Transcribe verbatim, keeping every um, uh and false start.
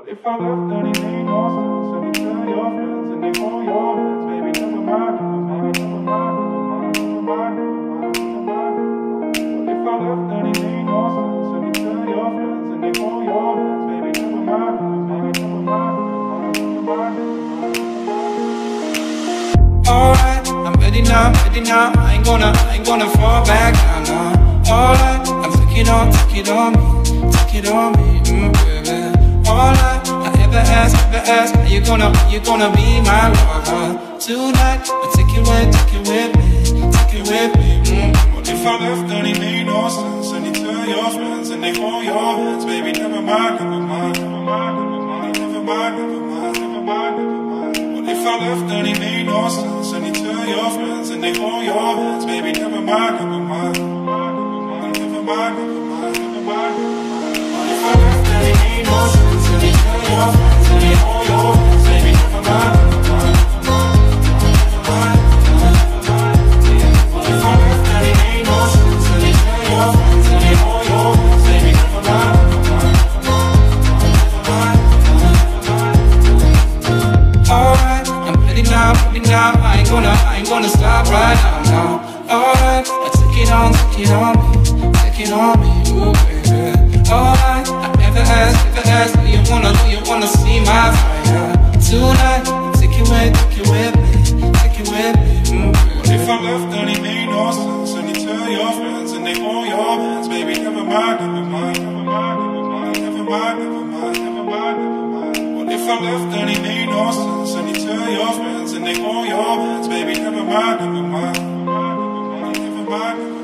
If I left, then it made no sense. And you tell your friends and they hold your hands. Baby, never mind, never mind, never mind, never mind, never mind, never mind, never mind. But if I left, then it made no sense. And you tell your friends and they hold your hands. Baby, never mind, never mind, never mind, never mind, never mind. Alright, I'm ready now, ready now. I ain't gonna, I ain't gonna fall back now, no. Alright, I'm taking on, take it on me, take it on me, mm, baby. Alright, I ever ask, ever ask, are you gonna, are you gonna be my lover tonight? But take it with, take it with me, take it with me. Mm. What if I left, then it made no sense? And you tell your friends and they hold your hands. Baby, never mind, never mind, never mind, never mind, never mind, never mind, never mind, never mind. What if I left, then it made no sense? And you tell your friends and they hold your hands. Baby, never mind, never mind, never mind, never mind, never mind, never mind. What if I left, then it made no sense? And you tell your friends and they hold your hands. Baby, never mind, never mind, never mind, never mind, never mind. What if I left, then it made no sense? And you tell your friends and they hold your hands. Baby, never mind, never mind, never mind, never mind. Alright, I'm ready now, ready now. I ain't gonna, I ain't gonna stop right now, no. Alright, I take it on, take it on me, take it on me, ooh baby. Alright, I ever ask, ever ask, do you wanna, do you wanna see my fire tonight? Take it with, take it with me, take it with me, mm, What if I left, then it made no sense? And you tell your friends and they hold your hands. Baby, never mind, never mind, never mind, never mind, never mind, never mind, never mind, never mind. What if I left, then it made no sense? And you tell your friends and they hold your hands. Baby, never mind, never mind, never mind, never mind, never mind.